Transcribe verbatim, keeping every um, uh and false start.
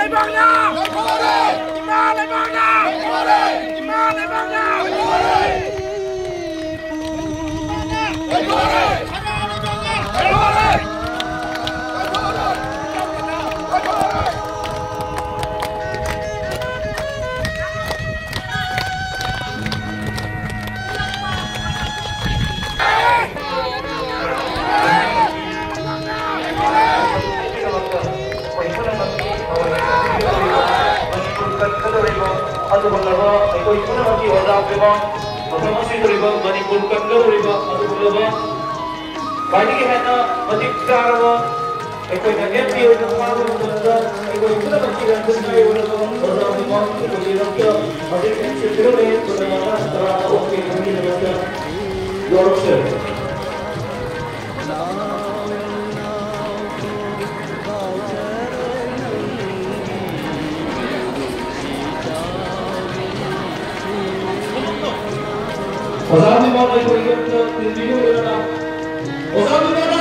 Leibangnya! Gimana Leibangnya? Gimana Leibangnya? ꯑꯗꯨꯒꯨꯝꯂꯕ ꯑꯩꯈꯣꯏ ꯄꯨꯝꯅꯃꯛꯀꯤ ꯑꯣꯖꯥ ꯄꯤꯕ ꯃꯐꯝ ꯑꯁꯤꯗ ꯂꯩꯕ ꯃꯅꯤꯄꯨꯔ ꯀꯟꯒꯗꯧꯔꯤꯕ ꯑꯗꯨꯒꯨꯝꯂꯕ ꯈ꯭ꯋꯥꯏꯗꯒꯤ ꯍꯦꯟꯅ ꯃꯇꯤꯛ ꯆꯥꯔꯕ ꯑꯩꯈꯣꯏꯅ ꯑꯦꯝ ꯄꯤ ꯑꯣꯏꯅ ꯄꯥꯡꯕ ꯃꯇꯝꯗ ꯑꯩꯈꯣꯏ ꯄꯨꯝꯅꯃꯛꯀꯤ ꯔꯥꯖ꯭ꯌꯒꯤ ꯑꯣꯏꯕ ꯑꯣꯖꯥ ꯄꯤꯕ ꯑꯩꯈꯣꯏꯒꯤꯗꯃꯛꯇ ꯍꯧꯖꯤꯛ ꯁꯤꯟꯕꯤꯔꯛꯂꯦ ꯄꯨꯟꯅ ꯇꯔꯥ ꯇꯔꯨꯛꯀꯤ ꯃꯤꯒꯤꯗꯃꯛꯇ ꯌꯧꯔꯛꯆꯔꯤ Osama bin Laden